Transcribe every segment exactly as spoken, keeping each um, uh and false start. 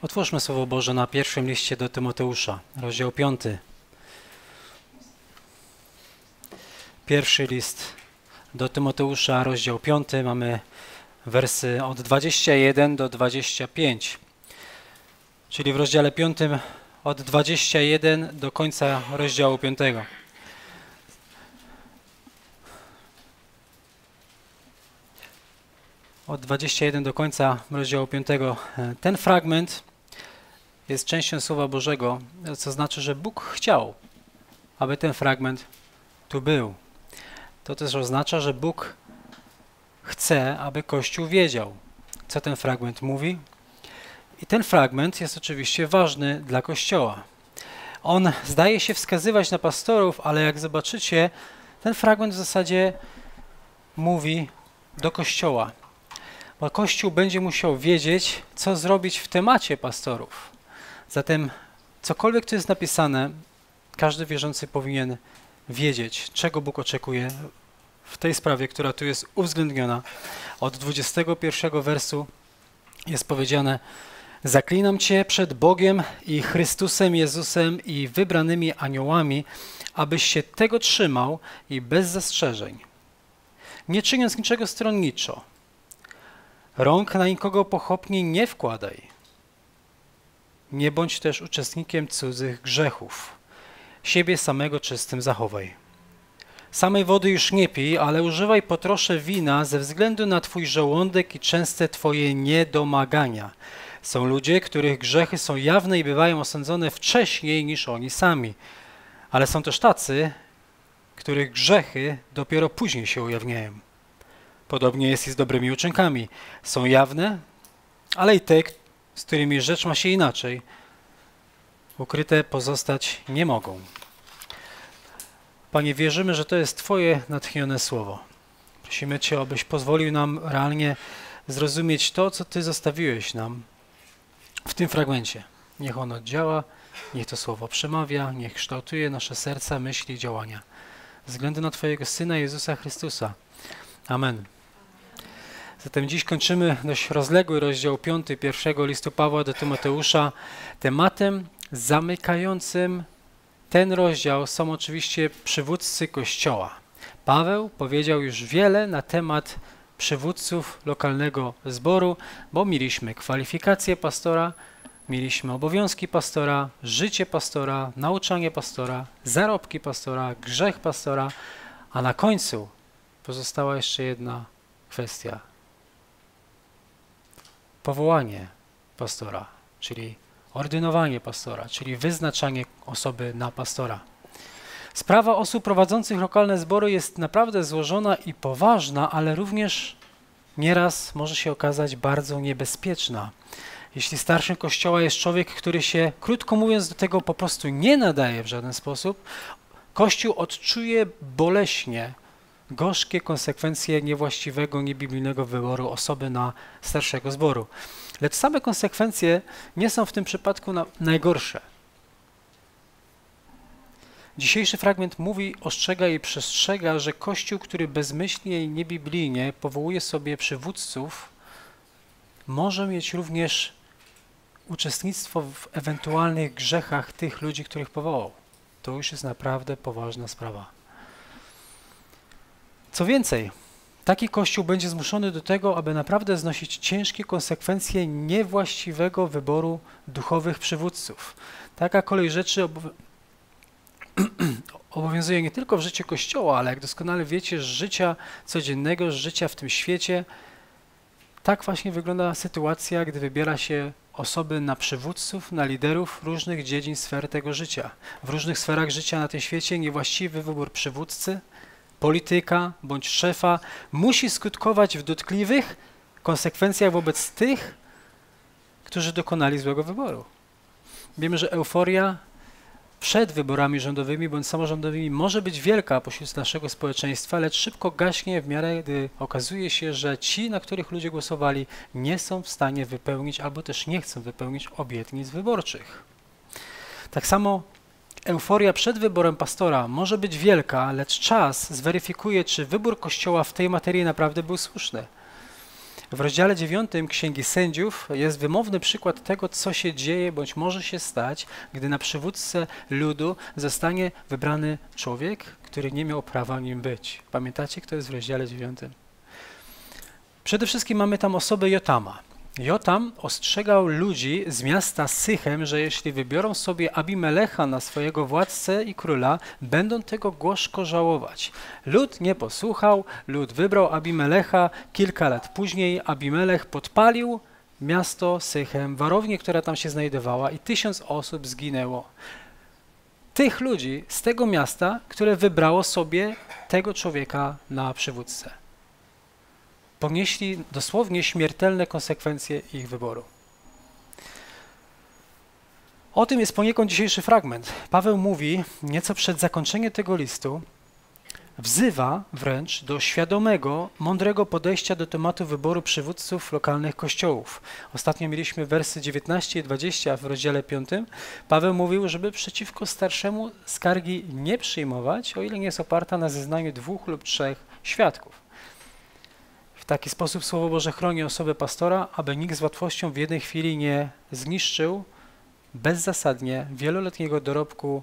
Otwórzmy Słowo Boże na pierwszym liście do Tymoteusza, rozdział piąty. Pierwszy list do Tymoteusza, rozdział piąty, mamy wersy od dwudziestego pierwszego do dwudziestego piątego. Czyli w rozdziale piątym od dwudziestego pierwszego do końca rozdziału piątego. Od dwudziestego pierwszego do końca rozdziału piątego. Ten fragment jest częścią Słowa Bożego, co znaczy, że Bóg chciał, aby ten fragment tu był. To też oznacza, że Bóg chce, aby Kościół wiedział, co ten fragment mówi. I ten fragment jest oczywiście ważny dla Kościoła. On zdaje się wskazywać na pastorów, ale jak zobaczycie, ten fragment w zasadzie mówi do Kościoła. Bo Kościół będzie musiał wiedzieć, co zrobić w temacie pastorów. Zatem cokolwiek tu jest napisane, każdy wierzący powinien wiedzieć, czego Bóg oczekuje w tej sprawie, która tu jest uwzględniona. Od dwudziestego pierwszego wersu jest powiedziane: zaklinam Cię przed Bogiem i Chrystusem Jezusem i wybranymi aniołami, abyś się tego trzymał i bez zastrzeżeń, nie czyniąc niczego stronniczo. Rąk na nikogo pochopnie nie wkładaj. Nie bądź też uczestnikiem cudzych grzechów. Siebie samego czystym zachowaj. Samej wody już nie pij, ale używaj po trosze wina ze względu na Twój żołądek i częste Twoje niedomagania. Są ludzie, których grzechy są jawne i bywają osądzone wcześniej niż oni sami. Ale są też tacy, których grzechy dopiero później się ujawniają. Podobnie jest i z dobrymi uczynkami. Są jawne, ale i te, z którymi rzecz ma się inaczej, ukryte pozostać nie mogą. Panie, wierzymy, że to jest Twoje natchnione słowo. Prosimy Cię, abyś pozwolił nam realnie zrozumieć to, co Ty zostawiłeś nam w tym fragmencie. Niech ono działa, niech to słowo przemawia, niech kształtuje nasze serca, myśli, działania. Ze względu na Twojego Syna Jezusa Chrystusa. Amen. Zatem dziś kończymy dość rozległy rozdział piąty pierwszego listu Pawła do Tymoteusza. Tematem zamykającym ten rozdział są oczywiście przywódcy Kościoła. Paweł powiedział już wiele na temat przywódców lokalnego zboru, bo mieliśmy kwalifikacje pastora, mieliśmy obowiązki pastora, życie pastora, nauczanie pastora, zarobki pastora, grzech pastora, a na końcu pozostała jeszcze jedna kwestia. Powołanie pastora, czyli ordynowanie pastora, czyli wyznaczanie osoby na pastora. Sprawa osób prowadzących lokalne zbory jest naprawdę złożona i poważna, ale również nieraz może się okazać bardzo niebezpieczna. Jeśli starszym Kościoła jest człowiek, który się, krótko mówiąc, do tego po prostu nie nadaje w żaden sposób, Kościół odczuje boleśnie gorzkie konsekwencje niewłaściwego, niebiblijnego wyboru osoby na starszego zboru. Lecz same konsekwencje nie są w tym przypadku na, najgorsze. Dzisiejszy fragment mówi, ostrzega i przestrzega, że Kościół, który bezmyślnie i niebiblijnie powołuje sobie przywódców, może mieć również uczestnictwo w ewentualnych grzechach tych ludzi, których powołał. To już jest naprawdę poważna sprawa. Co więcej, taki Kościół będzie zmuszony do tego, aby naprawdę znosić ciężkie konsekwencje niewłaściwego wyboru duchowych przywódców. Taka kolej rzeczy obow obowiązuje nie tylko w życiu Kościoła, ale jak doskonale wiecie, z życia codziennego, z życia w tym świecie. Tak właśnie wygląda sytuacja, gdy wybiera się osoby na przywódców, na liderów różnych dziedzin, sfer tego życia. W różnych sferach życia na tym świecie niewłaściwy wybór przywódcy, polityka bądź szefa musi skutkować w dotkliwych konsekwencjach wobec tych, którzy dokonali złego wyboru. Wiemy, że euforia przed wyborami rządowymi bądź samorządowymi może być wielka pośród naszego społeczeństwa, lecz szybko gaśnie w miarę, gdy okazuje się, że ci, na których ludzie głosowali, nie są w stanie wypełnić albo też nie chcą wypełnić obietnic wyborczych. Tak samo euforia przed wyborem pastora może być wielka, lecz czas zweryfikuje, czy wybór Kościoła w tej materii naprawdę był słuszny. W rozdziale dziewiątym Księgi Sędziów jest wymowny przykład tego, co się dzieje, bądź może się stać, gdy na przywódcę ludu zostanie wybrany człowiek, który nie miał prawa nim być. Pamiętacie, kto jest w rozdziale dziewiątym? Przede wszystkim mamy tam osobę Jotama. Jotam ostrzegał ludzi z miasta Sychem, że jeśli wybiorą sobie Abimelecha na swojego władcę i króla, będą tego gorzko żałować. Lud nie posłuchał, lud wybrał Abimelecha. Kilka lat później Abimelech podpalił miasto Sychem, warownię, która tam się znajdowała, i tysiąc osób zginęło. Tych ludzi z tego miasta, które wybrało sobie tego człowieka na przywódcę. Ponieśli dosłownie śmiertelne konsekwencje ich wyboru. O tym jest poniekąd dzisiejszy fragment. Paweł mówi nieco przed zakończeniem tego listu, wzywa wręcz do świadomego, mądrego podejścia do tematu wyboru przywódców lokalnych kościołów. Ostatnio mieliśmy wersy dziewiętnaście i dwadzieścia w rozdziale piątym. Paweł mówił, żeby przeciwko starszemu skargi nie przyjmować, o ile nie jest oparta na zeznaniu dwóch lub trzech świadków. W taki sposób Słowo Boże chroni osobę pastora, aby nikt z łatwością w jednej chwili nie zniszczył bezzasadnie wieloletniego dorobku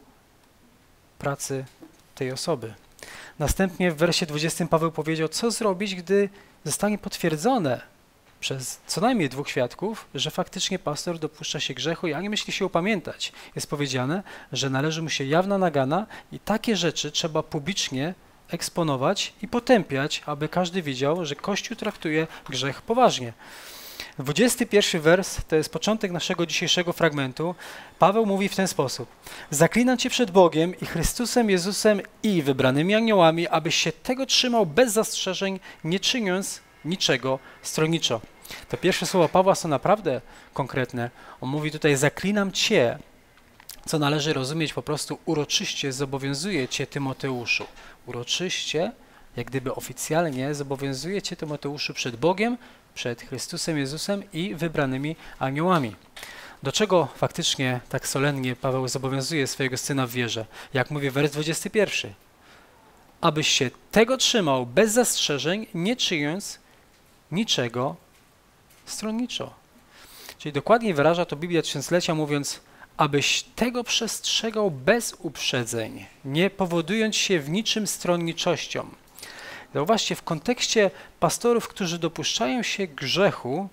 pracy tej osoby. Następnie w wersie dwudziestym Paweł powiedział, co zrobić, gdy zostanie potwierdzone przez co najmniej dwóch świadków, że faktycznie pastor dopuszcza się grzechu i ani myśli się upamiętać. Jest powiedziane, że należy mu się jawna nagana i takie rzeczy trzeba publicznie eksponować i potępiać, aby każdy widział, że Kościół traktuje grzech poważnie. dwudziesty pierwszy wers to jest początek naszego dzisiejszego fragmentu. Paweł mówi w ten sposób. Zaklinam Cię przed Bogiem i Chrystusem Jezusem i wybranymi aniołami, abyś się tego trzymał bez zastrzeżeń, nie czyniąc niczego stronniczo. Te pierwsze słowa Pawła są naprawdę konkretne. On mówi tutaj, zaklinam Cię, co należy rozumieć po prostu uroczyście, zobowiązuje Cię, Tymoteuszu. Uroczyście, jak gdyby oficjalnie, zobowiązuje Cię, Tymoteuszu, przed Bogiem, przed Chrystusem Jezusem i wybranymi aniołami. Do czego faktycznie tak solennie Paweł zobowiązuje swojego syna w wierze? Jak mówi wers dwudziesty pierwszy. Abyś się tego trzymał bez zastrzeżeń, nie czyniąc niczego stronniczo. Czyli dokładniej wyraża to Biblia Tysiąclecia, mówiąc, abyś tego przestrzegał bez uprzedzeń, nie powodując się w niczym stronniczością. Zauważcie, w kontekście pastorów, którzy dopuszczają się grzechu,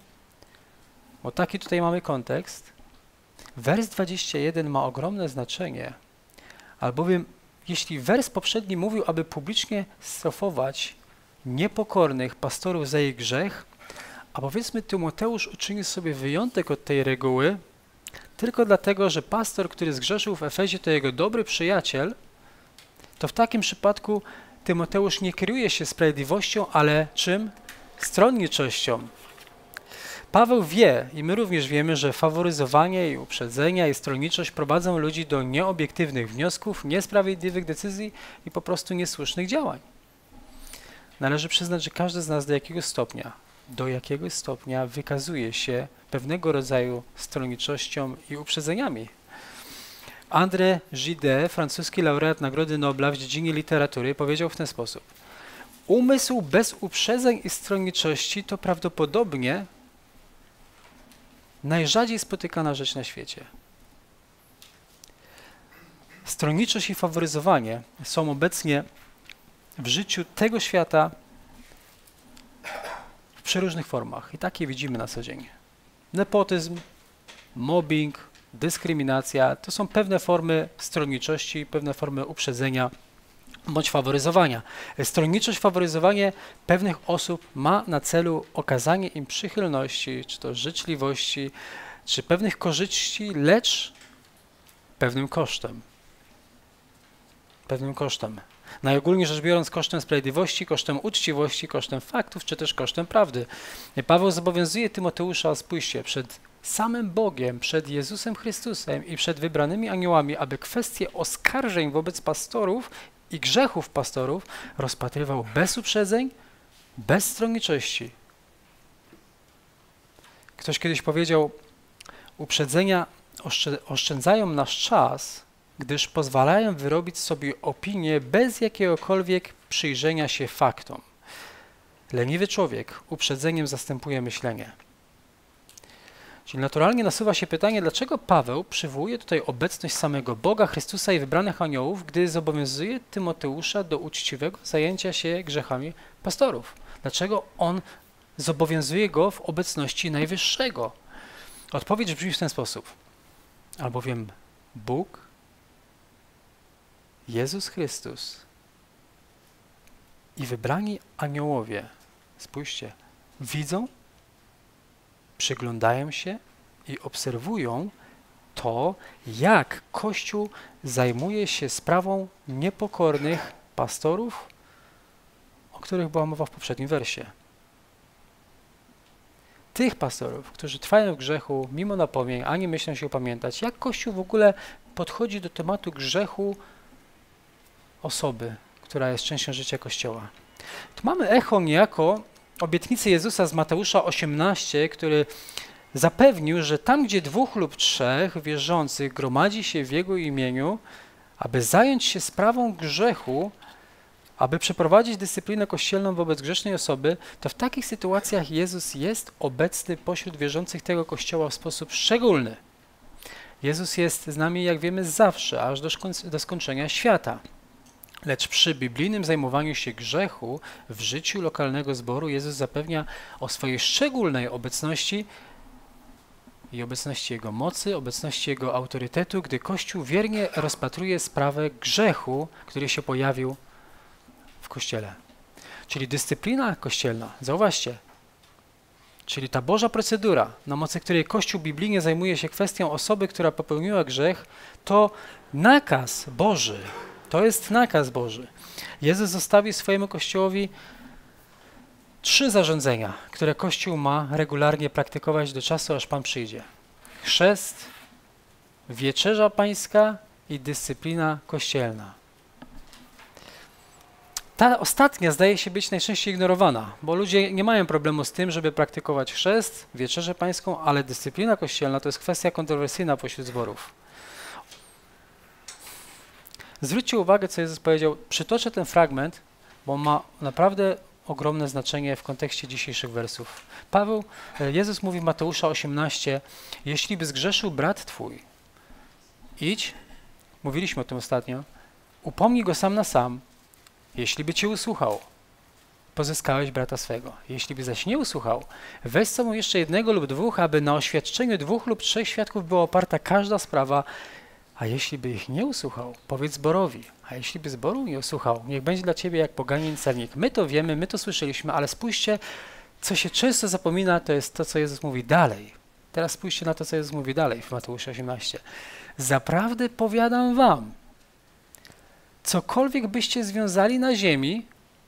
bo taki tutaj mamy kontekst, wers dwudziesty pierwszy ma ogromne znaczenie, albowiem jeśli wers poprzedni mówił, aby publicznie strofować niepokornych pastorów za ich grzech, a powiedzmy Tymoteusz uczynił sobie wyjątek od tej reguły, tylko dlatego, że pastor, który zgrzeszył w Efezie, to jego dobry przyjaciel, to w takim przypadku Tymoteusz nie kieruje się sprawiedliwością, ale czym? Stronniczością. Paweł wie i my również wiemy, że faworyzowanie i uprzedzenia i stronniczość prowadzą ludzi do nieobiektywnych wniosków, niesprawiedliwych decyzji i po prostu niesłusznych działań. Należy przyznać, że każdy z nas do jakiegoś stopnia, do jakiegoś stopnia wykazuje się pewnego rodzaju stronniczością i uprzedzeniami. André Gide, francuski laureat Nagrody Nobla w dziedzinie literatury, powiedział w ten sposób. Umysł bez uprzedzeń i stronniczości to prawdopodobnie najrzadziej spotykana rzecz na świecie. Stronniczość i faworyzowanie są obecnie w życiu tego świata w przeróżnych formach i takie widzimy na co dzień. Nepotyzm, mobbing, dyskryminacja to są pewne formy stronniczości, pewne formy uprzedzenia bądź faworyzowania. Stronniczość, faworyzowanie pewnych osób ma na celu okazanie im przychylności, czy to życzliwości, czy pewnych korzyści, lecz pewnym kosztem. Pewnym kosztem. Najogólniej rzecz biorąc kosztem sprawiedliwości, kosztem uczciwości, kosztem faktów, czy też kosztem prawdy. Paweł zobowiązuje Tymoteusza, spójrzcie, przed samym Bogiem, przed Jezusem Chrystusem i przed wybranymi aniołami, aby kwestie oskarżeń wobec pastorów i grzechów pastorów rozpatrywał bez uprzedzeń, bez stronniczości. Ktoś kiedyś powiedział, uprzedzenia oszczędzają nasz czas, gdyż pozwalają wyrobić sobie opinię bez jakiegokolwiek przyjrzenia się faktom. Leniwy człowiek uprzedzeniem zastępuje myślenie. Czyli naturalnie nasuwa się pytanie, dlaczego Paweł przywołuje tutaj obecność samego Boga, Chrystusa i wybranych aniołów, gdy zobowiązuje Tymoteusza do uczciwego zajęcia się grzechami pastorów. Dlaczego on zobowiązuje go w obecności Najwyższego? Odpowiedź brzmi w ten sposób. Albowiem Bóg, Jezus Chrystus i wybrani aniołowie, spójrzcie, widzą, przyglądają się i obserwują to, jak Kościół zajmuje się sprawą niepokornych pastorów, o których była mowa w poprzednim wersie. Tych pastorów, którzy trwają w grzechu, mimo napomnień, ani myślą się opamiętać. Jak Kościół w ogóle podchodzi do tematu grzechu osoby, która jest częścią życia Kościoła. Tu mamy echo niejako obietnicy Jezusa z Mateusza osiemnaście, który zapewnił, że tam, gdzie dwóch lub trzech wierzących gromadzi się w Jego imieniu, aby zająć się sprawą grzechu, aby przeprowadzić dyscyplinę kościelną wobec grzesznej osoby, to w takich sytuacjach Jezus jest obecny pośród wierzących tego Kościoła w sposób szczególny. Jezus jest z nami, jak wiemy, zawsze, aż do, do skończenia świata. Lecz przy biblijnym zajmowaniu się grzechu w życiu lokalnego zboru Jezus zapewnia o swojej szczególnej obecności i obecności Jego mocy, obecności Jego autorytetu, gdy Kościół wiernie rozpatruje sprawę grzechu, który się pojawił w Kościele. Czyli dyscyplina kościelna, zauważcie, czyli ta Boża procedura, na mocy której Kościół biblijnie zajmuje się kwestią osoby, która popełniła grzech, to nakaz Boży. To jest nakaz Boży. Jezus zostawił swojemu Kościołowi trzy zarządzenia, które Kościół ma regularnie praktykować do czasu, aż Pan przyjdzie. Chrzest, wieczerza pańska i dyscyplina kościelna. Ta ostatnia zdaje się być najczęściej ignorowana, bo ludzie nie mają problemu z tym, żeby praktykować chrzest, wieczerzę pańską, ale dyscyplina kościelna to jest kwestia kontrowersyjna pośród zborów. Zwróćcie uwagę, co Jezus powiedział. Przytoczę ten fragment, bo ma naprawdę ogromne znaczenie w kontekście dzisiejszych wersów. Paweł, Jezus mówi w Mateusza osiemnaście, jeśli by zgrzeszył brat twój, idź, mówiliśmy o tym ostatnio, upomnij go sam na sam, jeśli by cię usłuchał, pozyskałeś brata swego. Jeśli by zaś nie usłuchał, weź z sobą jeszcze jednego lub dwóch, aby na oświadczeniu dwóch lub trzech świadków była oparta każda sprawa. A jeśli by ich nie usłuchał, powiedz zborowi. A jeśli by zboru nie usłuchał, niech będzie dla ciebie jak poganin celnik. My to wiemy, my to słyszeliśmy, ale spójrzcie, co się często zapomina, to jest to, co Jezus mówi dalej. Teraz spójrzcie na to, co Jezus mówi dalej w Mateusza osiemnaście. Zaprawdę powiadam wam, cokolwiek byście związali na ziemi,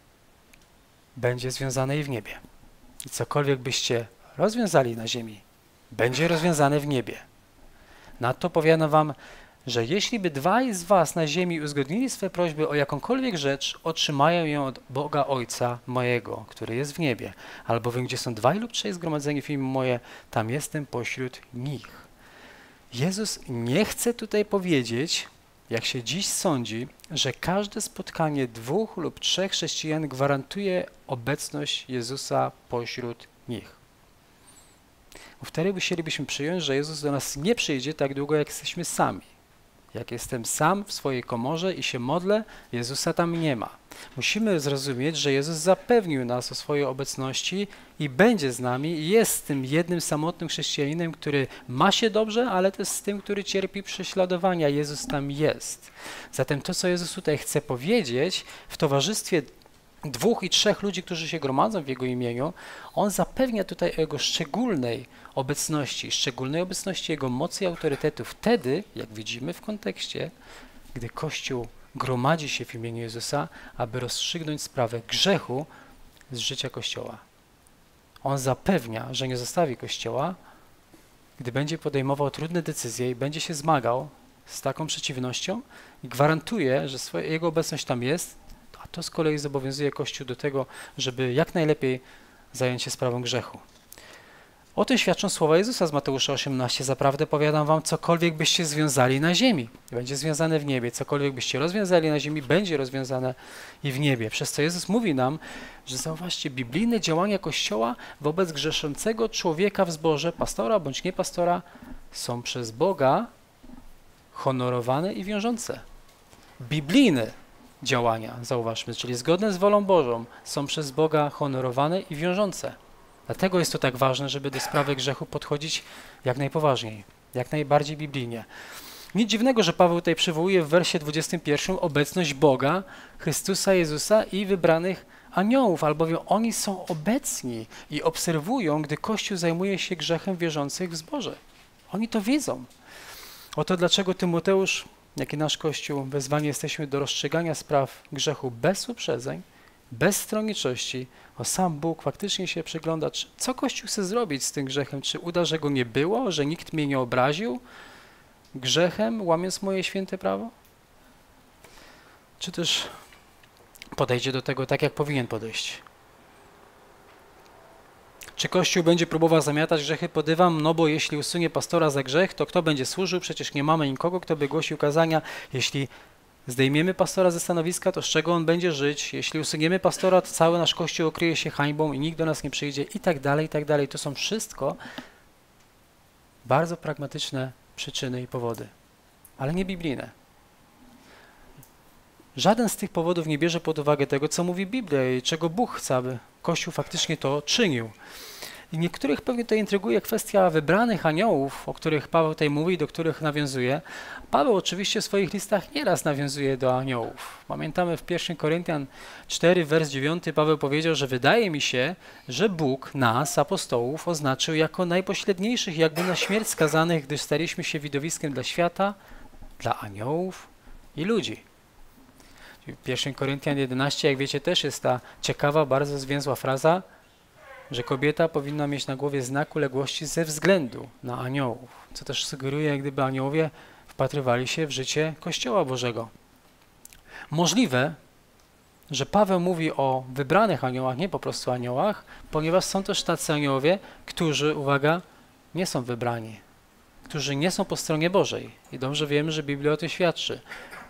będzie związane i w niebie. I cokolwiek byście rozwiązali na ziemi, będzie rozwiązane w niebie. Nadto powiadam wam, że jeśli by dwaj z was na ziemi uzgodnili swe prośby o jakąkolwiek rzecz, otrzymają ją od Boga Ojca mojego, który jest w niebie. Albowiem gdzie są dwaj lub trzej zgromadzeni w imię moje, tam jestem pośród nich. Jezus nie chce tutaj powiedzieć, jak się dziś sądzi, że każde spotkanie dwóch lub trzech chrześcijan gwarantuje obecność Jezusa pośród nich. Bo wtedy musielibyśmy przyjąć, że Jezus do nas nie przyjdzie tak długo, jak jesteśmy sami. Jak jestem sam w swojej komorze i się modlę, Jezusa tam nie ma. Musimy zrozumieć, że Jezus zapewnił nas o swojej obecności i będzie z nami i jest tym jednym samotnym chrześcijaninem, który ma się dobrze, ale też z tym, który cierpi prześladowania. Jezus tam jest. Zatem to, co Jezus tutaj chce powiedzieć w towarzystwie dwóch i trzech ludzi, którzy się gromadzą w Jego imieniu, On zapewnia tutaj o Jego szczególnej obecności, szczególnej obecności Jego mocy i autorytetu wtedy, jak widzimy w kontekście, gdy Kościół gromadzi się w imieniu Jezusa, aby rozstrzygnąć sprawę grzechu z życia Kościoła. On zapewnia, że nie zostawi Kościoła, gdy będzie podejmował trudne decyzje i będzie się zmagał z taką przeciwnością i gwarantuje, że swoje, Jego obecność tam jest, a to z kolei zobowiązuje Kościół do tego, żeby jak najlepiej zająć się sprawą grzechu. O tym świadczą słowa Jezusa z Mateusza osiemnaście. Zaprawdę powiadam wam, cokolwiek byście związali na ziemi, będzie związane w niebie. Cokolwiek byście rozwiązali na ziemi, będzie rozwiązane i w niebie. Przez co Jezus mówi nam, że zauważcie, biblijne działania Kościoła wobec grzeszącego człowieka w zborze, pastora bądź nie pastora, są przez Boga honorowane i wiążące. Biblijne działania, zauważmy, czyli zgodne z wolą Bożą, są przez Boga honorowane i wiążące. Dlatego jest to tak ważne, żeby do sprawy grzechu podchodzić jak najpoważniej, jak najbardziej biblijnie. Nic dziwnego, że Paweł tutaj przywołuje w wersie dwudziestym pierwszym obecność Boga, Chrystusa Jezusa i wybranych aniołów, albowiem oni są obecni i obserwują, gdy Kościół zajmuje się grzechem wierzących w zborze. Oni to wiedzą. Oto dlaczego Tymoteusz, jak i nasz Kościół, wezwani jesteśmy do rozstrzygania spraw grzechu bez uprzedzeń, bez stronniczości, bo sam Bóg faktycznie się przygląda, czy, co Kościół chce zrobić z tym grzechem, czy uda, że go nie było, że nikt mnie nie obraził grzechem, łamiąc moje święte prawo? Czy też podejdzie do tego tak, jak powinien podejść? Czy Kościół będzie próbował zamiatać grzechy pod dywan? No bo jeśli usunie pastora za grzech, to kto będzie służył? Przecież nie mamy nikogo, kto by głosił kazania. Jeśli zdejmiemy pastora ze stanowiska, to z czego on będzie żyć? Jeśli usuniemy pastora, to cały nasz Kościół okryje się hańbą i nikt do nas nie przyjdzie i tak dalej, i tak dalej. To są wszystko bardzo pragmatyczne przyczyny i powody, ale nie biblijne. Żaden z tych powodów nie bierze pod uwagę tego, co mówi Biblia i czego Bóg chce, aby Kościół faktycznie to czynił. I niektórych pewnie to intryguje kwestia wybranych aniołów, o których Paweł tutaj mówi, do których nawiązuje. Paweł oczywiście w swoich listach nieraz nawiązuje do aniołów. Pamiętamy w pierwszym Koryntian czwarty, wers dziewiąty, Paweł powiedział, że wydaje mi się, że Bóg nas, apostołów, oznaczył jako najpośredniejszych, jakby na śmierć skazanych, gdyż staliśmy się widowiskiem dla świata, dla aniołów i ludzi. W pierwszym Koryntian jedenaście, jak wiecie, też jest ta ciekawa, bardzo zwięzła fraza, że kobieta powinna mieć na głowie znak uległości ze względu na aniołów, co też sugeruje, jak gdyby aniołowie wpatrywali się w życie Kościoła Bożego. Możliwe, że Paweł mówi o wybranych aniołach, nie po prostu aniołach, ponieważ są też tacy aniołowie, którzy, uwaga, nie są wybrani, którzy nie są po stronie Bożej. I dobrze wiemy, że Biblia o tym świadczy.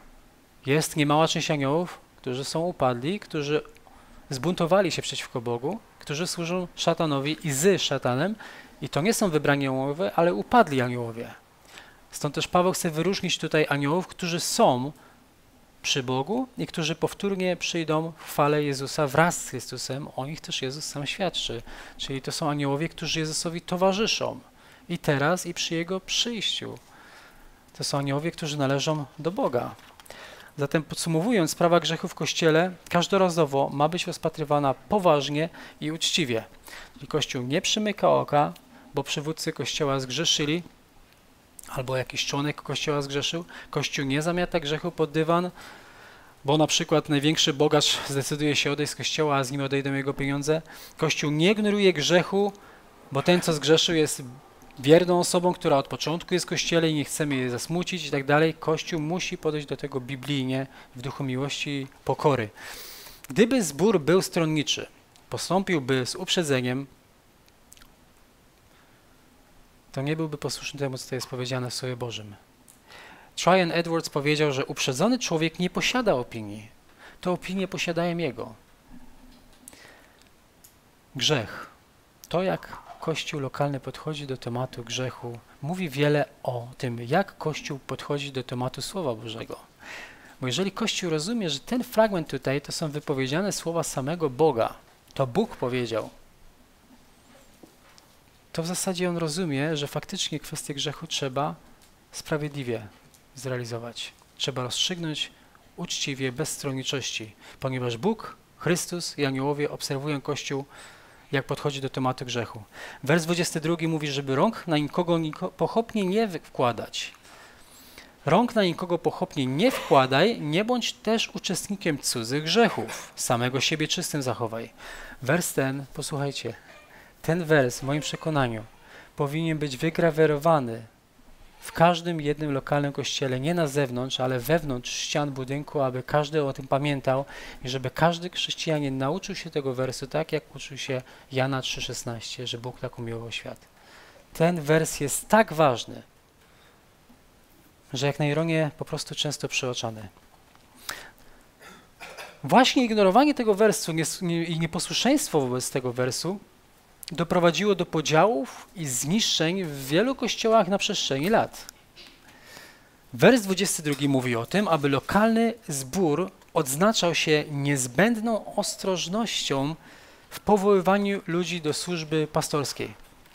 Jest niemała część aniołów, którzy są upadli, którzy zbuntowali się przeciwko Bogu, którzy służą szatanowi i z szatanem i to nie są wybrani aniołowie, ale upadli aniołowie. Stąd też Paweł chce wyróżnić tutaj aniołów, którzy są przy Bogu i którzy powtórnie przyjdą w chwale Jezusa wraz z Chrystusem. O nich też Jezus sam świadczy. Czyli to są aniołowie, którzy Jezusowi towarzyszą i teraz, i przy Jego przyjściu. To są aniołowie, którzy należą do Boga. Zatem podsumowując, sprawa grzechu w Kościele każdorazowo ma być rozpatrywana poważnie i uczciwie. Czyli Kościół nie przymyka oka, bo przywódcy Kościoła zgrzeszyli, albo jakiś członek Kościoła zgrzeszył. Kościół nie zamiata grzechu pod dywan, bo na przykład największy bogacz zdecyduje się odejść z Kościoła, a z nim odejdą jego pieniądze. Kościół nie ignoruje grzechu, bo ten, co zgrzeszył, jest wierną osobą, która od początku jest w Kościele i nie chcemy jej zasmucić i tak dalej. Kościół musi podejść do tego biblijnie, w duchu miłości i pokory. Gdyby zbór był stronniczy, postąpiłby z uprzedzeniem, to nie byłby posłuszny temu, co to jest powiedziane w Słowie Bożym. Tryon Edwards powiedział, że uprzedzony człowiek nie posiada opinii. To opinie posiadają jego. Grzech. To, jak Kościół lokalny podchodzi do tematu grzechu, mówi wiele o tym, jak Kościół podchodzi do tematu Słowa Bożego. Bo jeżeli Kościół rozumie, że ten fragment tutaj to są wypowiedziane słowa samego Boga, to Bóg powiedział, to w zasadzie on rozumie, że faktycznie kwestię grzechu trzeba sprawiedliwie zrealizować. Trzeba rozstrzygnąć uczciwie, bez stronniczości, ponieważ Bóg, Chrystus i aniołowie obserwują Kościół, jak podchodzi do tematu grzechu. Wers dwudziesty drugi mówi, żeby rąk na nikogo niko, pochopnie nie wkładać. Rąk na nikogo pochopnie nie wkładaj, nie bądź też uczestnikiem cudzych grzechów. Samego siebie czystym zachowaj. Wers ten, posłuchajcie, ten wers w moim przekonaniu powinien być wygrawerowany w każdym jednym lokalnym kościele, nie na zewnątrz, ale wewnątrz ścian budynku, aby każdy o tym pamiętał i żeby każdy chrześcijanin nauczył się tego wersu tak, jak uczył się Jana trzy szesnaście, że Bóg tak umiłował świat. Ten wers jest tak ważny, że jak na ironię po prostu często przeoczany. Właśnie ignorowanie tego wersu i nieposłuszeństwo wobec tego wersu doprowadziło do podziałów i zniszczeń w wielu kościołach na przestrzeni lat. Wers dwudziesty drugi mówi o tym, aby lokalny zbór odznaczał się niezbędną ostrożnością w powoływaniu ludzi do służby pastorskiej.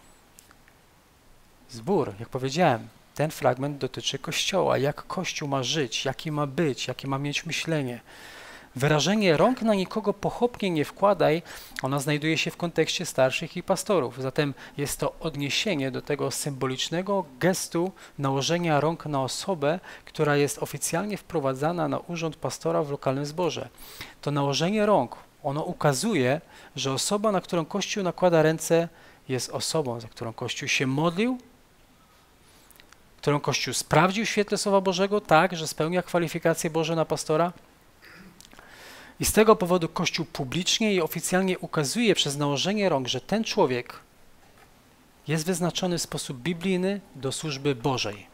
Zbór, jak powiedziałem, ten fragment dotyczy Kościoła, jak Kościół ma żyć, jaki ma być, jakie ma mieć myślenie. Wyrażenie rąk na nikogo pochopnie nie wkładaj, ona znajduje się w kontekście starszych i pastorów. Zatem jest to odniesienie do tego symbolicznego gestu nałożenia rąk na osobę, która jest oficjalnie wprowadzana na urząd pastora w lokalnym zborze. To nałożenie rąk, ono ukazuje, że osoba, na którą Kościół nakłada ręce, jest osobą, za którą Kościół się modlił, którą Kościół sprawdził w świetle Słowa Bożego, tak, że spełnia kwalifikacje Boże na pastora. I z tego powodu Kościół publicznie i oficjalnie ukazuje przez nałożenie rąk, że ten człowiek jest wyznaczony w sposób biblijny do służby Bożej.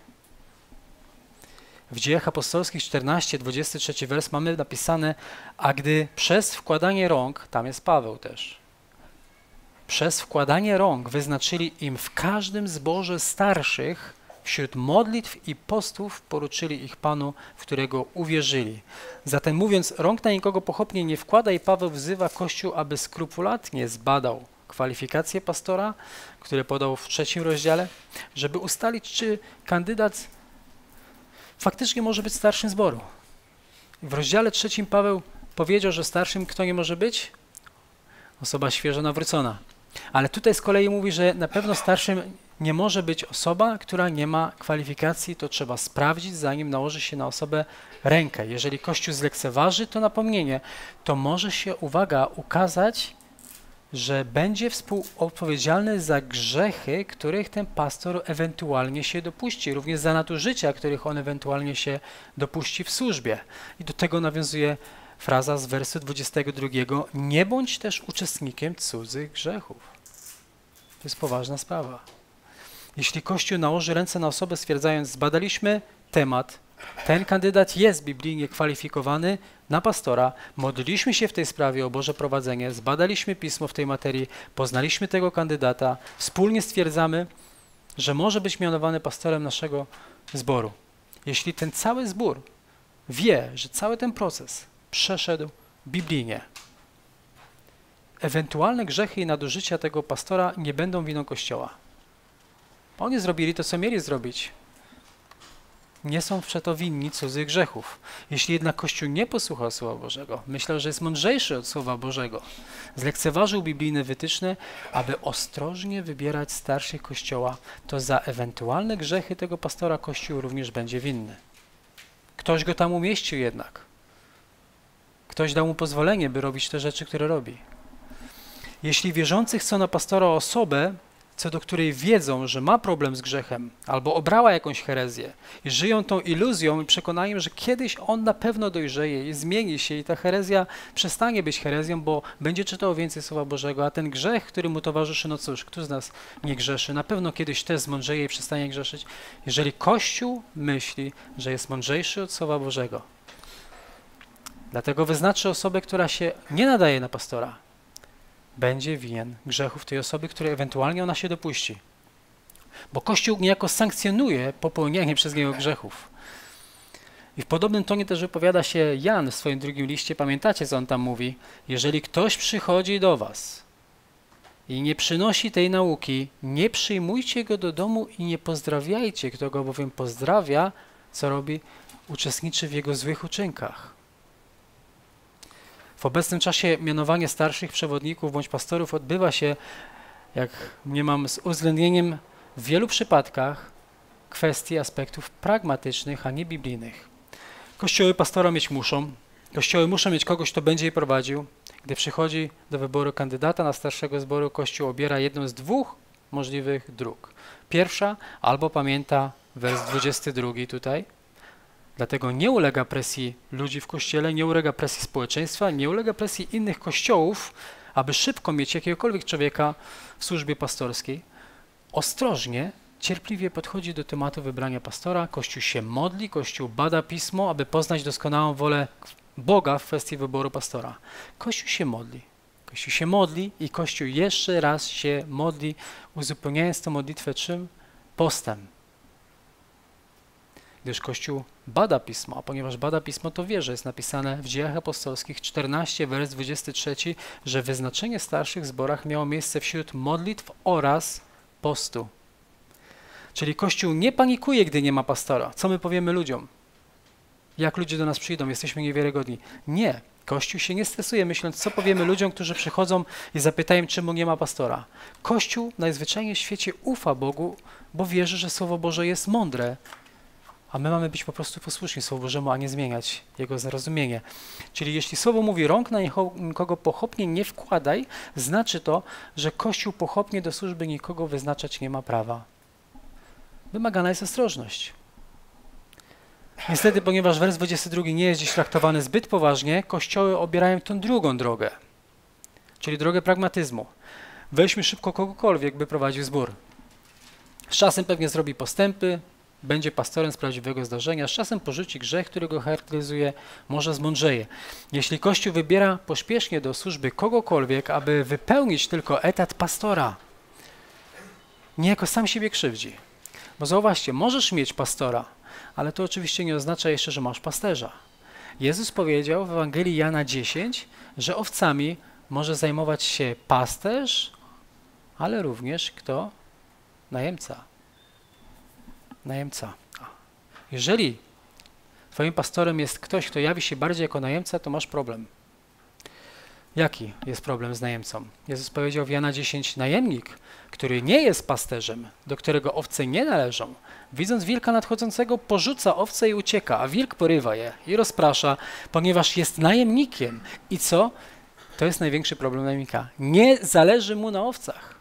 W Dziejach Apostolskich czternaście, dwudziesty trzeci wers mamy napisane, a gdy przez wkładanie rąk, tam jest Paweł też, przez wkładanie rąk wyznaczyli im w każdym zborze starszych, wśród modlitw i postów poruczyli ich Panu, w którego uwierzyli. Zatem mówiąc, rąk na nikogo pochopnie nie wkładaj, Paweł wzywa Kościół, aby skrupulatnie zbadał kwalifikacje pastora, które podał w trzecim rozdziale, żeby ustalić, czy kandydat faktycznie może być starszym zboru. W rozdziale trzecim Paweł powiedział, że starszym kto nie może być? Osoba świeżo nawrócona. Ale tutaj z kolei mówi, że na pewno starszym nie może być osoba, która nie ma kwalifikacji, to trzeba sprawdzić, zanim nałoży się na osobę rękę. Jeżeli Kościół zlekceważy to napomnienie, to może się, uwaga, ukazać, że będzie współodpowiedzialny za grzechy, których ten pastor ewentualnie się dopuści, również za nadużycia, których on ewentualnie się dopuści w służbie. I do tego nawiązuje fraza z wersu dwudziestego drugiego. Nie bądź też uczestnikiem cudzych grzechów. To jest poważna sprawa. Jeśli Kościół nałoży ręce na osobę stwierdzając, zbadaliśmy temat, ten kandydat jest biblijnie kwalifikowany na pastora, modliliśmy się w tej sprawie o Boże prowadzenie, zbadaliśmy pismo w tej materii, poznaliśmy tego kandydata, wspólnie stwierdzamy, że może być mianowany pastorem naszego zboru. Jeśli ten cały zbór wie, że cały ten proces przeszedł biblijnie, ewentualne grzechy i nadużycia tego pastora nie będą winą Kościoła. Oni zrobili to, co mieli zrobić. Nie są przeto winni cudzych grzechów. Jeśli jednak Kościół nie posłuchał Słowa Bożego, myślał, że jest mądrzejszy od Słowa Bożego, zlekceważył biblijne wytyczne, aby ostrożnie wybierać starszych Kościoła, to za ewentualne grzechy tego pastora Kościół również będzie winny. Ktoś go tam umieścił jednak. Ktoś dał mu pozwolenie, by robić te rzeczy, które robi. Jeśli wierzący chcą na pastora osobę, co do której wiedzą, że ma problem z grzechem albo obrała jakąś herezję i żyją tą iluzją i przekonaniem, że kiedyś on na pewno dojrzeje i zmieni się i ta herezja przestanie być herezją, bo będzie czytał więcej Słowa Bożego, a ten grzech, który mu towarzyszy, no cóż, kto z nas nie grzeszy? Na pewno kiedyś też zmądrzeje i przestanie grzeszyć. Jeżeli Kościół myśli, że jest mądrzejszy od Słowa Bożego, dlatego wyznaczy osobę, która się nie nadaje na pastora, będzie winien grzechów tej osoby, której ewentualnie ona się dopuści. Bo Kościół niejako sankcjonuje popełnianie przez niego grzechów. I w podobnym tonie też wypowiada się Jan w swoim drugim liście. Pamiętacie, co on tam mówi? Jeżeli ktoś przychodzi do was i nie przynosi tej nauki, nie przyjmujcie go do domu i nie pozdrawiajcie. Kto go bowiem pozdrawia, co robi? Uczestniczy w jego złych uczynkach. W obecnym czasie mianowanie starszych przewodników bądź pastorów odbywa się, jak mniemam, z uwzględnieniem w wielu przypadkach kwestii aspektów pragmatycznych, a nie biblijnych. Kościoły pastora mieć muszą. Kościoły muszą mieć kogoś, kto będzie je prowadził. Gdy przychodzi do wyboru kandydata na starszego zboru, Kościół obiera jedną z dwóch możliwych dróg. Pierwsza, albo pamięta wers dwudziesty drugi tutaj. Dlatego nie ulega presji ludzi w Kościele, nie ulega presji społeczeństwa, nie ulega presji innych kościołów, aby szybko mieć jakiegokolwiek człowieka w służbie pastorskiej. Ostrożnie, cierpliwie podchodzi do tematu wybrania pastora. Kościół się modli, Kościół bada Pismo, aby poznać doskonałą wolę Boga w kwestii wyboru pastora. Kościół się modli. Kościół się modli i Kościół jeszcze raz się modli, uzupełniając tę modlitwę czym? Postem. Gdyż Kościół bada Pismo, a ponieważ bada Pismo, to wie, że jest napisane w Dziejach Apostolskich czternaście, wers dwudziesty trzeci, że wyznaczenie starszych w zborach miało miejsce wśród modlitw oraz postu. Czyli Kościół nie panikuje, gdy nie ma pastora. Co my powiemy ludziom? Jak ludzie do nas przyjdą? Jesteśmy niewiarygodni. Nie. Kościół się nie stresuje, myśląc, co powiemy ludziom, którzy przychodzą i zapytają, czemu nie ma pastora. Kościół najzwyczajniej w świecie ufa Bogu, bo wierzy, że Słowo Boże jest mądre, a my mamy być po prostu posłuszni Słowu Bożemu, a nie zmieniać Jego zrozumienie. Czyli jeśli Słowo mówi, rąk na nikogo pochopnie nie wkładaj, znaczy to, że Kościół pochopnie do służby nikogo wyznaczać nie ma prawa. Wymagana jest ostrożność. Niestety, ponieważ wers dwudziesty drugi nie jest dziś traktowany zbyt poważnie, kościoły obierają tę drugą drogę, czyli drogę pragmatyzmu. Weźmy szybko kogokolwiek, by prowadził zbór. Z czasem pewnie zrobi postępy, będzie pastorem z prawdziwego zdarzenia, z czasem porzuci grzech, który go charakteryzuje, może zmądrzeje. Jeśli Kościół wybiera pośpiesznie do służby kogokolwiek, aby wypełnić tylko etat pastora, niejako sam siebie krzywdzi. Bo zauważcie, możesz mieć pastora, ale to oczywiście nie oznacza jeszcze, że masz pasterza. Jezus powiedział w Ewangelii Jana dziesięć, że owcami może zajmować się pasterz, ale również kto? Najemca. Najemca. Jeżeli twoim pastorem jest ktoś, kto jawi się bardziej jako najemca, to masz problem. Jaki jest problem z najemcą? Jezus powiedział w Jana dziesięć, najemnik, który nie jest pasterzem, do którego owce nie należą, widząc wilka nadchodzącego, porzuca owce i ucieka, a wilk porywa je i rozprasza, ponieważ jest najemnikiem. I co? To jest największy problem najemnika. Nie zależy mu na owcach.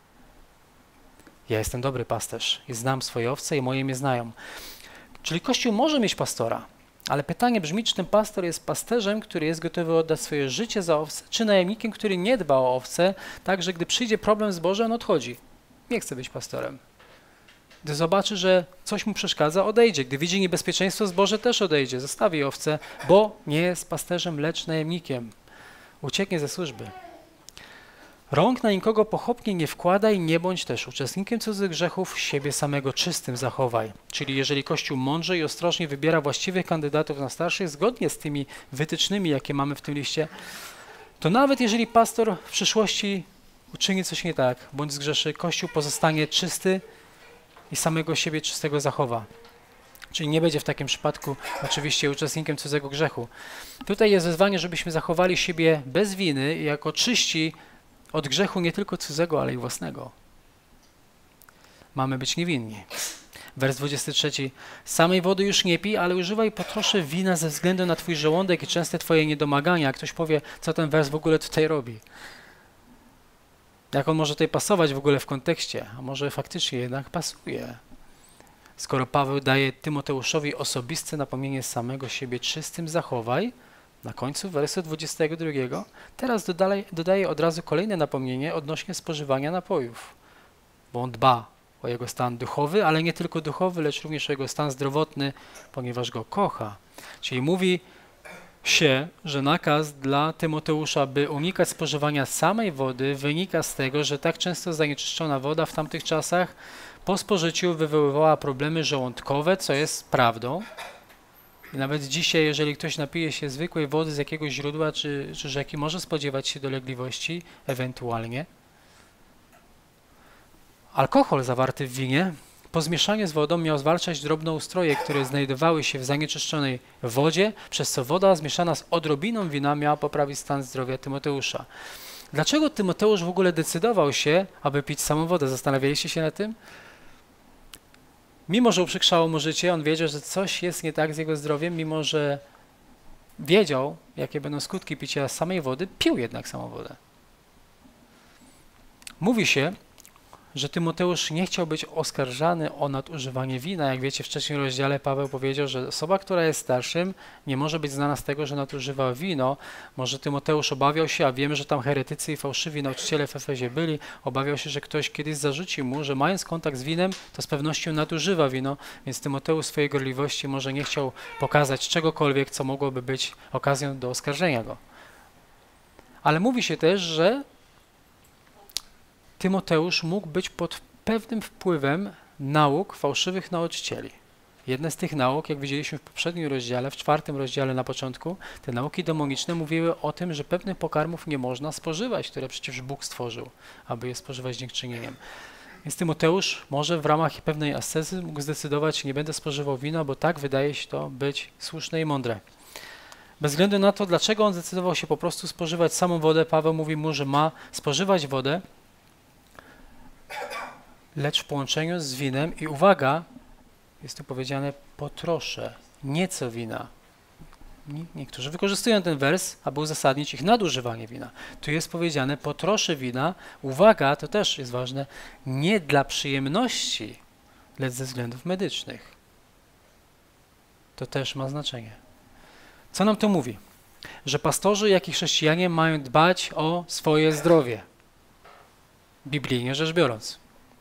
Ja jestem dobry pasterz i znam swoje owce i moje mnie znają. Czyli Kościół może mieć pastora, ale pytanie brzmi, czy ten pastor jest pasterzem, który jest gotowy oddać swoje życie za owce, czy najemnikiem, który nie dba o owce, tak, że gdy przyjdzie problem z Bożem, on odchodzi. Nie chce być pastorem. Gdy zobaczy, że coś mu przeszkadza, odejdzie. Gdy widzi niebezpieczeństwo z Boże, też odejdzie, zostawi owce, bo nie jest pasterzem, lecz najemnikiem. Ucieknie ze służby. Rąk na nikogo pochopnie nie wkładaj, nie bądź też uczestnikiem cudzych grzechów, siebie samego czystym zachowaj. Czyli jeżeli Kościół mądrze i ostrożnie wybiera właściwych kandydatów na starszych, zgodnie z tymi wytycznymi, jakie mamy w tym liście, to nawet jeżeli pastor w przyszłości uczyni coś nie tak, bądź zgrzeszy, Kościół pozostanie czysty i samego siebie czystego zachowa. Czyli nie będzie w takim przypadku oczywiście uczestnikiem cudzego grzechu. Tutaj jest wezwanie, żebyśmy zachowali siebie bez winy i jako czyści od grzechu nie tylko cudzego, ale i własnego. Mamy być niewinni. Wers dwudziesty trzeci. Samej wody już nie pij, ale używaj po trosze wina ze względu na twój żołądek i częste twoje niedomagania. Ktoś powie, co ten wers w ogóle tutaj robi. Jak on może tutaj pasować w ogóle w kontekście? A może faktycznie jednak pasuje. Skoro Paweł daje Tymoteuszowi osobiste napomnienie samego siebie czystym zachowaj, na końcu wersu dwudziestego drugiego, teraz dodaje, dodaje od razu kolejne napomnienie odnośnie spożywania napojów, bo on dba o jego stan duchowy, ale nie tylko duchowy, lecz również o jego stan zdrowotny, ponieważ go kocha. Czyli mówi się, że nakaz dla Tymoteusza, by unikać spożywania samej wody, wynika z tego, że tak często zanieczyszczona woda w tamtych czasach po spożyciu wywoływała problemy żołądkowe, co jest prawdą. I nawet dzisiaj, jeżeli ktoś napije się zwykłej wody z jakiegoś źródła czy, czy rzeki, może spodziewać się dolegliwości, ewentualnie. Alkohol zawarty w winie po zmieszaniu z wodą miał zwalczać drobnoustroje, które znajdowały się w zanieczyszczonej wodzie, przez co woda zmieszana z odrobiną wina miała poprawić stan zdrowia Tymoteusza. Dlaczego Tymoteusz w ogóle decydował się, aby pić samą wodę? Zastanawialiście się nad tym? Mimo że uprzykrzało mu życie, on wiedział, że coś jest nie tak z jego zdrowiem, mimo że wiedział, jakie będą skutki picia samej wody, pił jednak samą wodę. Mówi się, że Tymoteusz nie chciał być oskarżany o nadużywanie wina. Jak wiecie, w trzecim rozdziale Paweł powiedział, że osoba, która jest starszym, nie może być znana z tego, że nadużywa wino. Może Tymoteusz obawiał się, a wiemy, że tam heretycy i fałszywi nauczyciele w Efezie byli, obawiał się, że ktoś kiedyś zarzuci mu, że mając kontakt z winem, to z pewnością nadużywa wino, więc Tymoteusz swojej gorliwości może nie chciał pokazać czegokolwiek, co mogłoby być okazją do oskarżenia go. Ale mówi się też, że Tymoteusz mógł być pod pewnym wpływem nauk fałszywych nauczycieli. Jedne z tych nauk, jak widzieliśmy w poprzednim rozdziale, w czwartym rozdziale na początku, te nauki demoniczne mówiły o tym, że pewnych pokarmów nie można spożywać, które przecież Bóg stworzył, aby je spożywać z dziękczynieniem. Więc Tymoteusz może w ramach pewnej ascezy mógł zdecydować, nie będę spożywał wina, bo tak wydaje się to być słuszne i mądre. Bez względu na to, dlaczego on zdecydował się po prostu spożywać samą wodę, Paweł mówi mu, że ma spożywać wodę, lecz w połączeniu z winem i uwaga, jest tu powiedziane po trosze, nieco wina. Niektórzy wykorzystują ten wers, aby uzasadnić ich nadużywanie wina. Tu jest powiedziane po trosze wina, uwaga, to też jest ważne, nie dla przyjemności, lecz ze względów medycznych. To też ma znaczenie. Co nam to mówi? Że pastorzy, jak i chrześcijanie mają dbać o swoje zdrowie. Biblijnie rzecz biorąc.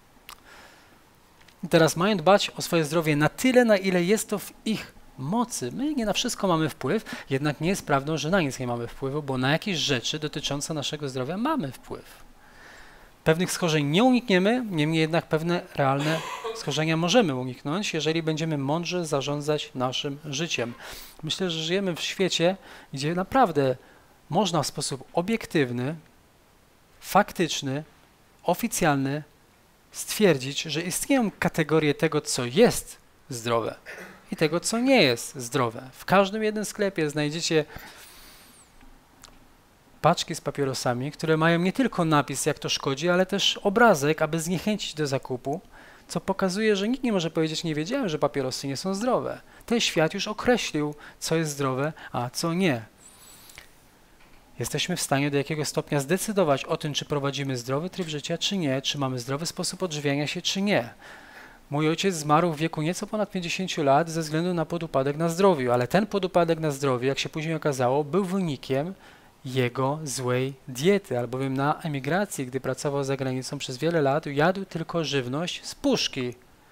I teraz mają dbać o swoje zdrowie na tyle, na ile jest to w ich mocy. My nie na wszystko mamy wpływ, jednak nie jest prawdą, że na nic nie mamy wpływu, bo na jakieś rzeczy dotyczące naszego zdrowia mamy wpływ. Pewnych schorzeń nie unikniemy, niemniej jednak pewne realne schorzenia możemy uniknąć, jeżeli będziemy mądrze zarządzać naszym życiem. Myślę, że żyjemy w świecie, gdzie naprawdę można w sposób obiektywny, faktyczny, oficjalny stwierdzić, że istnieją kategorie tego, co jest zdrowe i tego, co nie jest zdrowe. W każdym jednym sklepie znajdziecie paczki z papierosami, które mają nie tylko napis, jak to szkodzi, ale też obrazek, aby zniechęcić do zakupu, co pokazuje, że nikt nie może powiedzieć, nie wiedziałem, że papierosy nie są zdrowe. Ten świat już określił, co jest zdrowe, a co nie. Jesteśmy w stanie do jakiego stopnia zdecydować o tym, czy prowadzimy zdrowy tryb życia, czy nie, czy mamy zdrowy sposób odżywiania się, czy nie. Mój ojciec zmarł w wieku nieco ponad pięćdziesięciu lat ze względu na podupadek na zdrowiu, ale ten podupadek na zdrowiu, jak się później okazało, był wynikiem jego złej diety, albowiem na emigracji, gdy pracował za granicą przez wiele lat, jadł tylko żywność z puszki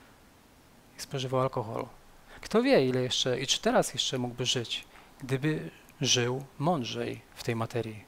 i spożywał alkohol. Kto wie, ile jeszcze i czy teraz jeszcze mógłby żyć, gdyby żył mądrzej w tej materii.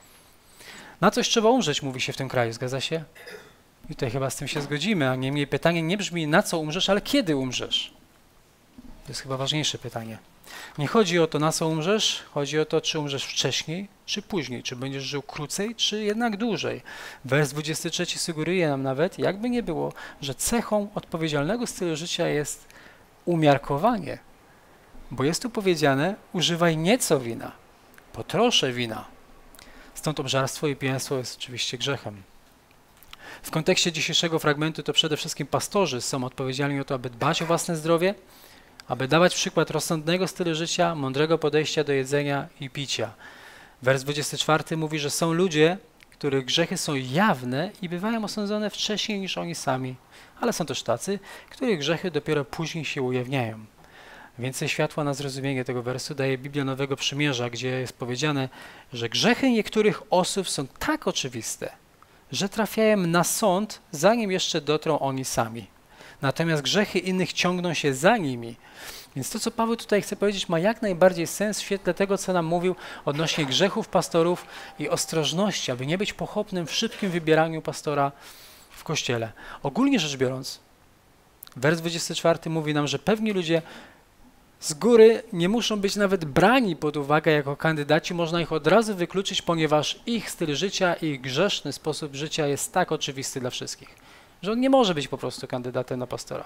Na coś trzeba umrzeć, mówi się w tym kraju, zgadza się? I tutaj chyba z tym się zgodzimy, a niemniej pytanie nie brzmi, na co umrzesz, ale kiedy umrzesz? To jest chyba ważniejsze pytanie. Nie chodzi o to, na co umrzesz, chodzi o to, czy umrzesz wcześniej, czy później, czy będziesz żył krócej, czy jednak dłużej. Wers dwudziesty trzeci sugeruje nam nawet, jakby nie było, że cechą odpowiedzialnego stylu życia jest umiarkowanie. Bo jest tu powiedziane, używaj nieco wina, po trosze wina. Stąd obżarstwo i pijaństwo jest oczywiście grzechem. W kontekście dzisiejszego fragmentu to przede wszystkim pastorzy są odpowiedzialni o to, aby dbać o własne zdrowie, aby dawać przykład rozsądnego stylu życia, mądrego podejścia do jedzenia i picia. Wers dwudziesty czwarty mówi, że są ludzie, których grzechy są jawne i bywają osądzone wcześniej niż oni sami, ale są też tacy, których grzechy dopiero później się ujawniają. Więcej światła na zrozumienie tego wersu daje Biblia Nowego Przymierza, gdzie jest powiedziane, że grzechy niektórych osób są tak oczywiste, że trafiają na sąd, zanim jeszcze dotrą oni sami. Natomiast grzechy innych ciągną się za nimi. Więc to, co Paweł tutaj chce powiedzieć, ma jak najbardziej sens w świetle tego, co nam mówił odnośnie grzechów pastorów i ostrożności, aby nie być pochopnym w szybkim wybieraniu pastora w kościele. Ogólnie rzecz biorąc, wers dwudziesty czwarty mówi nam, że pewni ludzie z góry nie muszą być nawet brani pod uwagę jako kandydaci, można ich od razu wykluczyć, ponieważ ich styl życia, ich grzeszny sposób życia jest tak oczywisty dla wszystkich, że on nie może być po prostu kandydatem na pastora.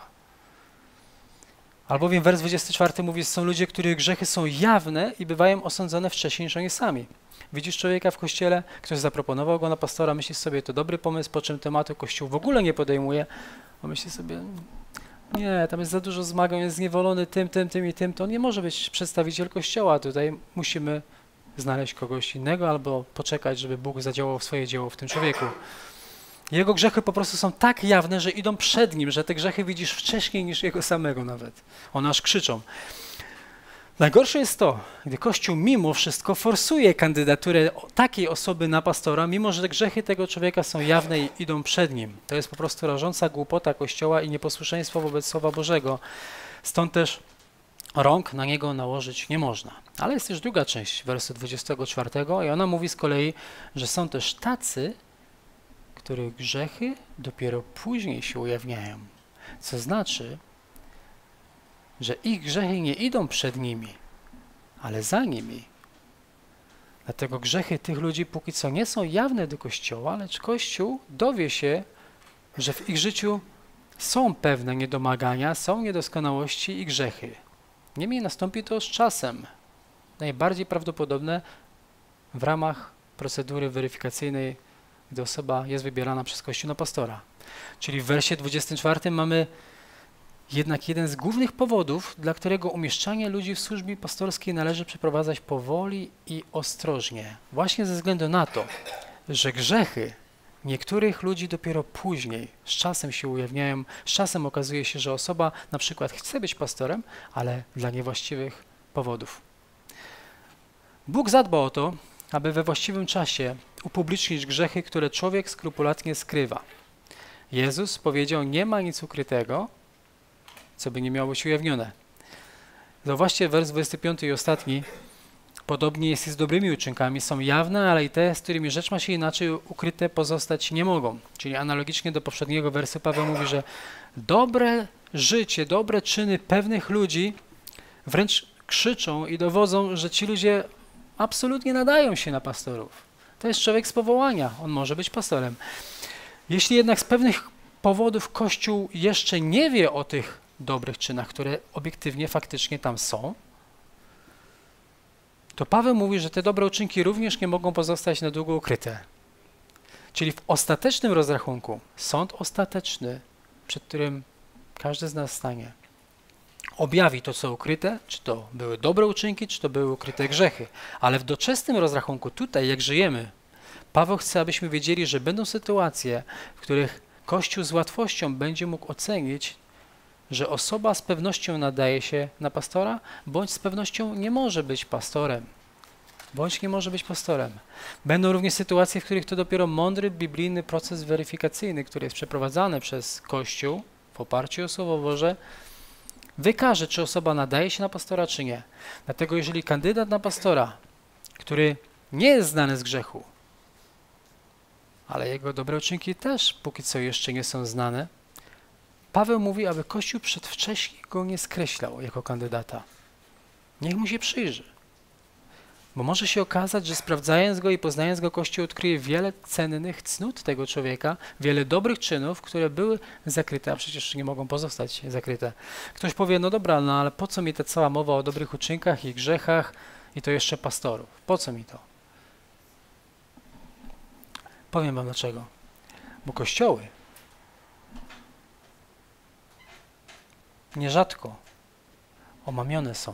Albowiem wers dwudziesty czwarty mówi, że są ludzie, których grzechy są jawne i bywają osądzone wcześniej niż oni sami. Widzisz człowieka w kościele, ktoś zaproponował go na pastora, myślisz sobie, to dobry pomysł, po czym tematu Kościół w ogóle nie podejmuje, a myślisz sobie, nie, tam jest za dużo zmagań, jest zniewolony tym, tym, tym i tym, to on nie może być przedstawiciel Kościoła, tutaj musimy znaleźć kogoś innego albo poczekać, żeby Bóg zadziałał swoje dzieło w tym człowieku. Jego grzechy po prostu są tak jawne, że idą przed nim, że te grzechy widzisz wcześniej niż jego samego nawet. One aż krzyczą. Najgorsze jest to, gdy Kościół mimo wszystko forsuje kandydaturę takiej osoby na pastora, mimo że grzechy tego człowieka są jawne i idą przed nim. To jest po prostu rażąca głupota Kościoła i nieposłuszeństwo wobec Słowa Bożego. Stąd też rąk na niego nałożyć nie można. Ale jest też druga część wersu dwudziestego czwartego i ona mówi z kolei, że są też tacy, których grzechy dopiero później się ujawniają. Co znaczy, że ich grzechy nie idą przed nimi, ale za nimi. Dlatego grzechy tych ludzi póki co nie są jawne do Kościoła, lecz Kościół dowie się, że w ich życiu są pewne niedomagania, są niedoskonałości i grzechy. Niemniej nastąpi to z czasem. Najbardziej prawdopodobne w ramach procedury weryfikacyjnej, gdy osoba jest wybierana przez Kościół na pastora. Czyli w wersie dwudziestym czwartym mamy jednak jeden z głównych powodów, dla którego umieszczanie ludzi w służbie pastorskiej należy przeprowadzać powoli i ostrożnie. Właśnie ze względu na to, że grzechy niektórych ludzi dopiero później, z czasem się ujawniają, z czasem okazuje się, że osoba na przykład chce być pastorem, ale dla niewłaściwych powodów. Bóg zadba o to, aby we właściwym czasie upublicznić grzechy, które człowiek skrupulatnie skrywa. Jezus powiedział, nie ma nic ukrytego, co by nie miało być ujawnione. Zauważcie wers dwudziesty piąty i ostatni. Podobnie jest i z dobrymi uczynkami. Są jawne, ale i te, z którymi rzecz ma się inaczej, ukryte pozostać nie mogą. Czyli analogicznie do poprzedniego wersu Paweł mówi, że dobre życie, dobre czyny pewnych ludzi wręcz krzyczą i dowodzą, że ci ludzie absolutnie nadają się na pastorów. To jest człowiek z powołania. On może być pastorem. Jeśli jednak z pewnych powodów Kościół jeszcze nie wie o tych dobrych czynach, które obiektywnie, faktycznie tam są, to Paweł mówi, że te dobre uczynki również nie mogą pozostać na długo ukryte. Czyli w ostatecznym rozrachunku, sąd ostateczny, przed którym każdy z nas stanie, objawi to, co ukryte, czy to były dobre uczynki, czy to były ukryte grzechy. Ale w doczesnym rozrachunku, tutaj jak żyjemy, Paweł chce, abyśmy wiedzieli, że będą sytuacje, w których Kościół z łatwością będzie mógł ocenić, że osoba z pewnością nadaje się na pastora, bądź z pewnością nie może być pastorem. Bądź nie może być pastorem. Będą również sytuacje, w których to dopiero mądry, biblijny proces weryfikacyjny, który jest przeprowadzany przez Kościół w oparciu o Słowo Boże, wykaże, czy osoba nadaje się na pastora, czy nie. Dlatego jeżeli kandydat na pastora, który nie jest znany z grzechu, ale jego dobre uczynki też póki co jeszcze nie są znane, Paweł mówi, aby Kościół przedwcześnie go nie skreślał jako kandydata. Niech mu się przyjrzy. Bo może się okazać, że sprawdzając go i poznając go, Kościół odkryje wiele cennych cnót tego człowieka, wiele dobrych czynów, które były zakryte, a przecież nie mogą pozostać zakryte. Ktoś powie, no dobra, no ale po co mi ta cała mowa o dobrych uczynkach i grzechach i to jeszcze pastorów? Po co mi to? Powiem wam dlaczego. Bo kościoły nierzadko omamione są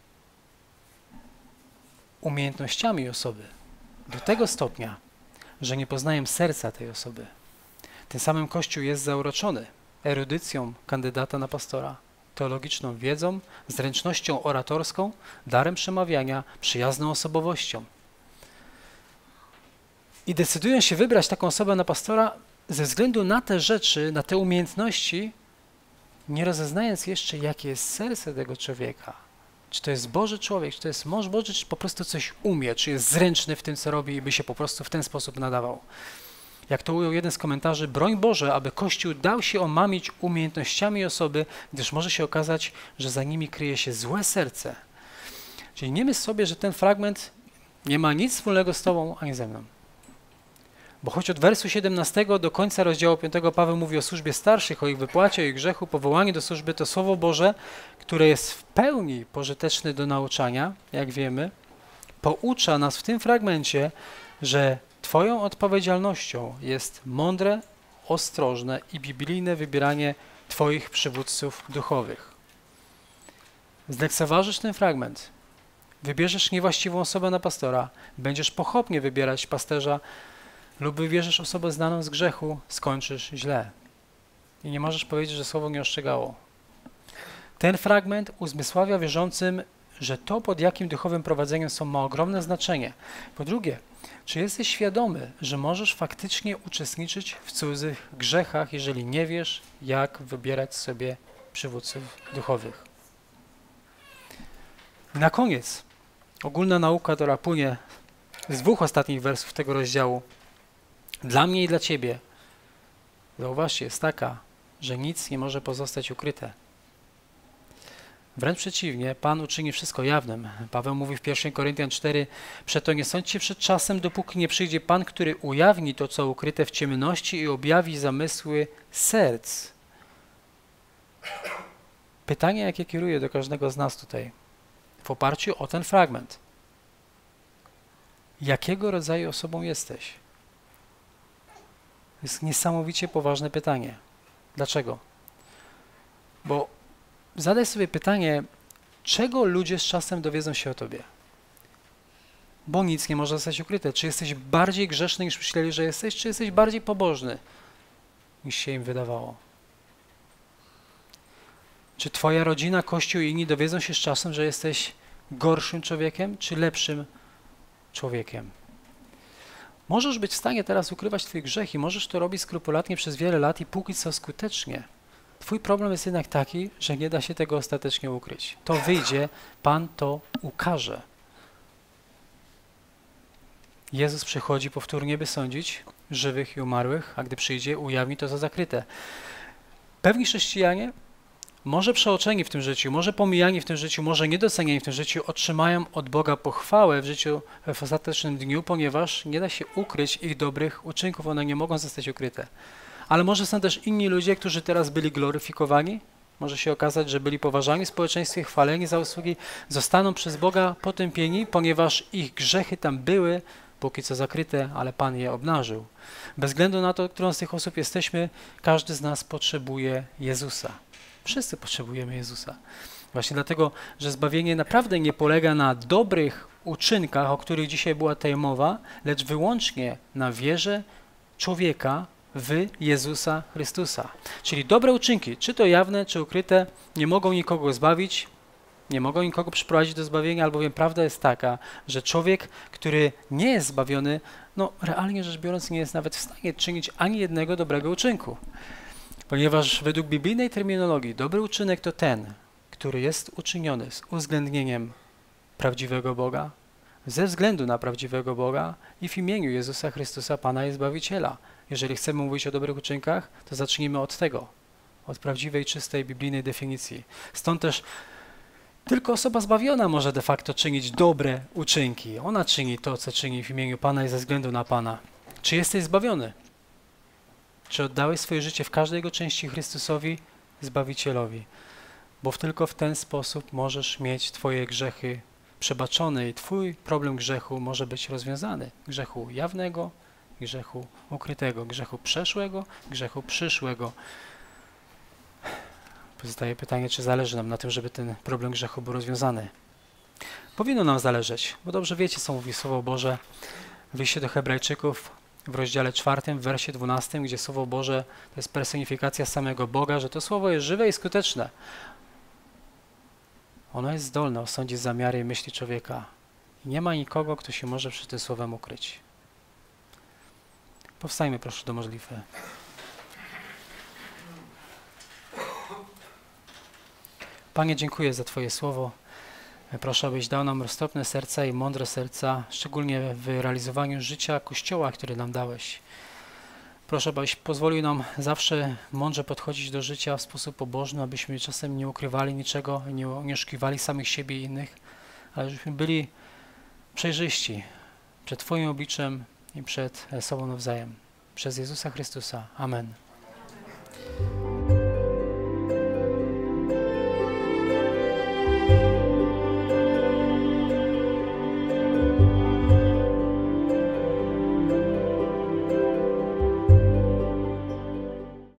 umiejętnościami osoby do tego stopnia, że nie poznają serca tej osoby. Tym samym Kościół jest zauroczony erudycją kandydata na pastora, teologiczną wiedzą, zręcznością oratorską, darem przemawiania, przyjazną osobowością. I decydują się wybrać taką osobę na pastora ze względu na te rzeczy, na te umiejętności, nie rozeznając jeszcze, jakie jest serce tego człowieka. Czy to jest Boży człowiek, czy to jest mąż Boży, czy po prostu coś umie, czy jest zręczny w tym, co robi i by się po prostu w ten sposób nadawał. Jak to ujął jeden z komentarzy, broń Boże, aby Kościół dał się omamić umiejętnościami osoby, gdyż może się okazać, że za nimi kryje się złe serce. Czyli nie myśl sobie, że ten fragment nie ma nic wspólnego z tobą, ani ze mną. Bo choć od wersu siedemnastego do końca rozdziału piątego Paweł mówi o służbie starszych, o ich wypłacie, o ich grzechu, powołaniu do służby, to Słowo Boże, które jest w pełni pożyteczne do nauczania, jak wiemy, poucza nas w tym fragmencie, że Twoją odpowiedzialnością jest mądre, ostrożne i biblijne wybieranie Twoich przywódców duchowych. Zlekceważysz ten fragment, wybierzesz niewłaściwą osobę na pastora, będziesz pochopnie wybierać pasterza lub wybierzesz osobę znaną z grzechu, skończysz źle. I nie możesz powiedzieć, że słowo nie ostrzegało. Ten fragment uzmysławia wierzącym, że to, pod jakim duchowym prowadzeniem są, ma ogromne znaczenie. Po drugie, czy jesteś świadomy, że możesz faktycznie uczestniczyć w cudzych grzechach, jeżeli nie wiesz, jak wybierać sobie przywódców duchowych? I na koniec, ogólna nauka, która płynie z dwóch ostatnich wersów tego rozdziału, dla mnie i dla ciebie, zauważcie, jest taka, że nic nie może pozostać ukryte. Wręcz przeciwnie, Pan uczyni wszystko jawnym. Paweł mówi w pierwszym Koryntian cztery, przeto nie sądźcie przed czasem, dopóki nie przyjdzie Pan, który ujawni to, co ukryte w ciemności i objawi zamysły serc. Pytanie, jakie kieruję do każdego z nas tutaj, w oparciu o ten fragment. Jakiego rodzaju osobą jesteś? To jest niesamowicie poważne pytanie. Dlaczego? Bo zadaj sobie pytanie, czego ludzie z czasem dowiedzą się o tobie? Bo nic nie może zostać ukryte. Czy jesteś bardziej grzeszny, niż myśleli, że jesteś, czy jesteś bardziej pobożny, niż się im wydawało? Czy twoja rodzina, Kościół i inni dowiedzą się z czasem, że jesteś gorszym człowiekiem, czy lepszym człowiekiem? Możesz być w stanie teraz ukrywać twój grzech i możesz to robić skrupulatnie przez wiele lat i póki co skutecznie. Twój problem jest jednak taki, że nie da się tego ostatecznie ukryć. To wyjdzie, Pan to ukaże. Jezus przychodzi powtórnie, by sądzić żywych i umarłych, a gdy przyjdzie, ujawni to, co zakryte. Pewni chrześcijanie, może przeoczeni w tym życiu, może pomijani w tym życiu, może niedoceniani w tym życiu, otrzymają od Boga pochwałę w życiu w ostatecznym dniu, ponieważ nie da się ukryć ich dobrych uczynków, one nie mogą zostać ukryte. Ale może są też inni ludzie, którzy teraz byli gloryfikowani, może się okazać, że byli poważani w społeczeństwie, chwaleni za usługi, zostaną przez Boga potępieni, ponieważ ich grzechy tam były, póki co zakryte, ale Pan je obnażył. Bez względu na to, którą z tych osób jesteśmy, każdy z nas potrzebuje Jezusa. Wszyscy potrzebujemy Jezusa. Właśnie dlatego, że zbawienie naprawdę nie polega na dobrych uczynkach, o których dzisiaj była tutaj mowa, lecz wyłącznie na wierze człowieka w Jezusa Chrystusa. Czyli dobre uczynki, czy to jawne, czy ukryte, nie mogą nikogo zbawić, nie mogą nikogo przyprowadzić do zbawienia, albowiem prawda jest taka, że człowiek, który nie jest zbawiony, no realnie rzecz biorąc nie jest nawet w stanie czynić ani jednego dobrego uczynku. Ponieważ według biblijnej terminologii dobry uczynek to ten, który jest uczyniony z uwzględnieniem prawdziwego Boga, ze względu na prawdziwego Boga i w imieniu Jezusa Chrystusa, Pana i Zbawiciela. Jeżeli chcemy mówić o dobrych uczynkach, to zacznijmy od tego, od prawdziwej, czystej, biblijnej definicji. Stąd też tylko osoba zbawiona może de facto czynić dobre uczynki. Ona czyni to, co czyni w imieniu Pana i ze względu na Pana. Czy jesteś zbawiony? Czy oddałeś swoje życie w każdej jego części Chrystusowi, Zbawicielowi? Bo tylko w ten sposób możesz mieć twoje grzechy przebaczone i twój problem grzechu może być rozwiązany. Grzechu jawnego, grzechu ukrytego, grzechu przeszłego, grzechu przyszłego. Pozostaje pytanie, czy zależy nam na tym, żeby ten problem grzechu był rozwiązany. Powinno nam zależeć, bo dobrze wiecie, co mówi Słowo Boże. Wyjście do Hebrajczyków w rozdziale czwartym, w wersie dwunastym, gdzie Słowo Boże to jest personifikacja samego Boga, że to Słowo jest żywe i skuteczne. Ono jest zdolne osądzić zamiary i myśli człowieka. I nie ma nikogo, kto się może przed tym Słowem ukryć. Powstajmy proszę do modlitwy. Panie, dziękuję za Twoje Słowo. Proszę, abyś dał nam roztropne serca i mądre serca, szczególnie w realizowaniu życia Kościoła, który nam dałeś. Proszę, abyś pozwolił nam zawsze mądrze podchodzić do życia w sposób pobożny, abyśmy czasem nie ukrywali niczego, nie, nie oszukiwali samych siebie i innych, ale żebyśmy byli przejrzyści przed Twoim obliczem i przed sobą nawzajem. Przez Jezusa Chrystusa. Amen.